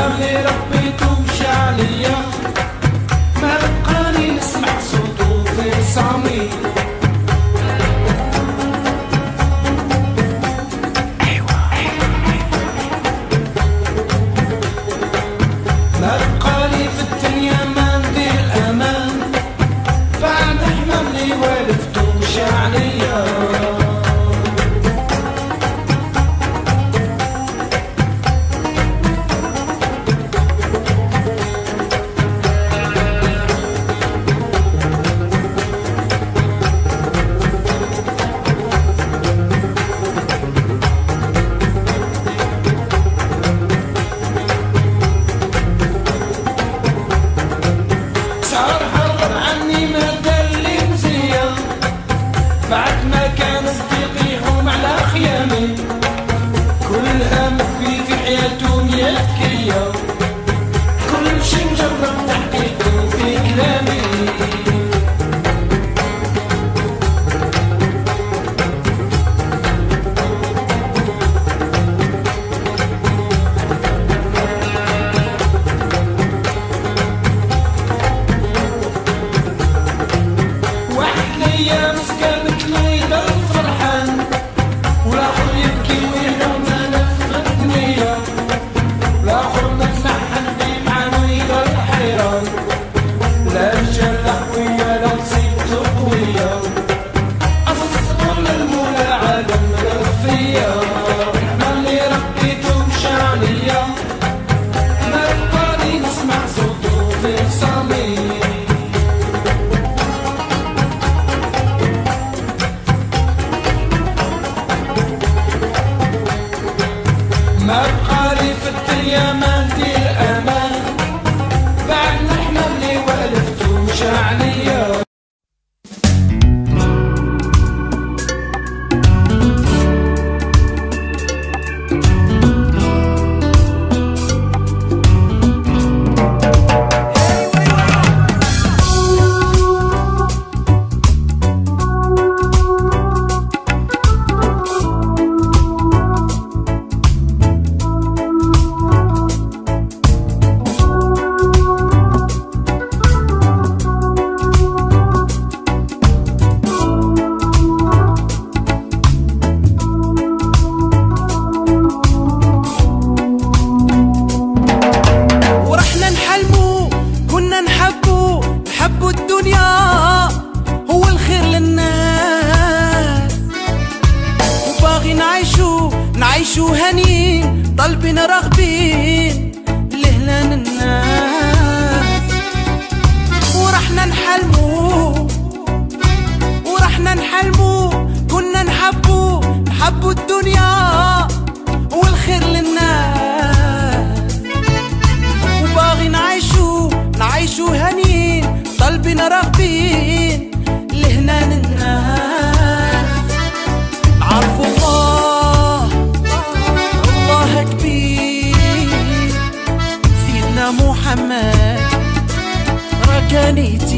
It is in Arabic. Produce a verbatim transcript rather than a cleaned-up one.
اللي ربيته مشى عليا، ما بقاني نسمع صوته في صامي. ما بقالي في الدنيا ما ندير امان، بعد حمام اللي والفته مشى عليا. صار هرب عني ما دلي مزيان، بعد ما كان صديقي يهوم على خيامي، كل هم فيه في حياته مية كيا، كل شي مجرب تحقيقه في كلامي. يا مسكين مثلي ضل فرحان، والاخر يبكي ويهرب ما نفخ الدنيا، والاخر متمحن بيه معانو يضل حيران، لا رجال لا قوية لا مصيبته قوية، أصل المولى عالم مغفية. رحمة اللي ربيته مشى عليا، ما بقاني نسمع صوته في صامي. ما بقالي في الدنيا ما ندير امان، بعد نحمى اللي والفته مشى عليا. نعيشو هنين طالبين راغبين لهلان الناس، ورحنا نحلمو ورحنا نحلمو كنا نحبو نحبو الدنيا والخير للناس، وباغي نعيشو نعيشو هنين طالبين راغبين لهلان الناس. عرفوا الله الله كبير، سيدنا محمد راه كان يتي